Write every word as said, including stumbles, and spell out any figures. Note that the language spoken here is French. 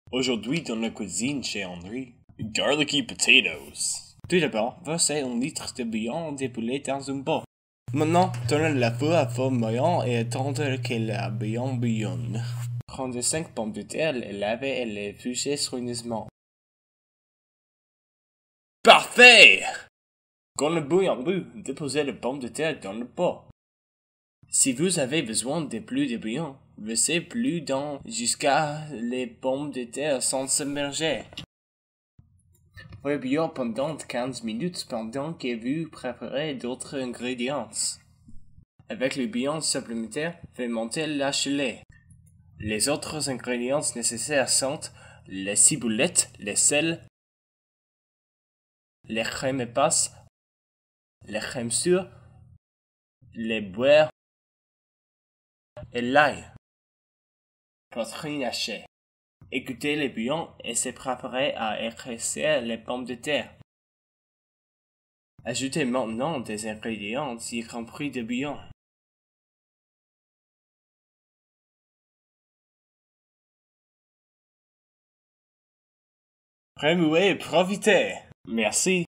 Aujourd'hui dans la cuisine chez Henri, garlicky potatoes. Tout d'abord, versez un litre de bouillon de poulet dans un bol. Maintenant, tournez la feu à feu moyen et attendez que le bouillon bouillonne. Prenez cinq pommes de terre, les lavez et les épluchez soigneusement. Parfait! Quand le bouillon bout, déposez les pommes de terre dans le pot. Si vous avez besoin de plus de bouillon, versez plus dans jusqu'à les pommes de terre sont submergées. Bouillon pendant quinze minutes pendant que vous préparez d'autres ingrédients. Avec le bouillon supplémentaire, faites monter la gelée. Les autres ingrédients nécessaires sont les ciboulettes, le sel, les crèmes épaisses, les crèmes sûres, les beurre et l'ail. Poitrine hachée. Écoutez le bouillon et se préparez à écraser les pommes de terre. Ajoutez maintenant des ingrédients, y compris du bouillon. Remuez et profitez. Merci.